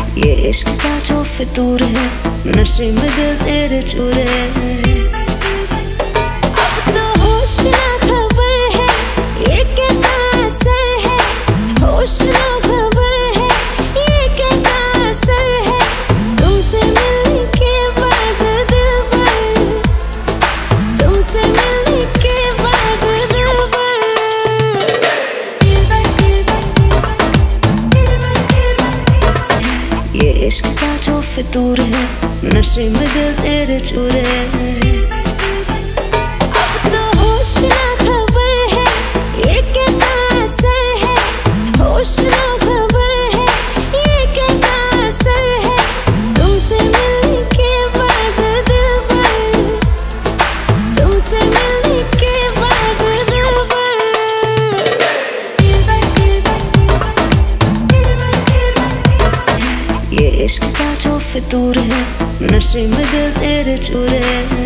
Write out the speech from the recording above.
ये इश्क का जो फितूर है, नशे में दिल तेरे चूर है। अब तो होश ना खबर है, ये कैसा असर है। होश ना खबर है, ये कैसा असर है। तुमसे मिलने के बाद दिलबर, तुमसे मिलने के बाद दिलबर। ये इश्क का जो फितूर है, नशे में दिल तेरे चूर है। अब तो होश ना खबर है, ये कैसा असर है। होश ना खबर है, ये कैसा असर है। तुमसे मिलने के बाद दिलबर, तुमसे मिलने के बाद दिलबर। ये इश्क का जो फितूर है, नशे में दिल तेरे चूर है।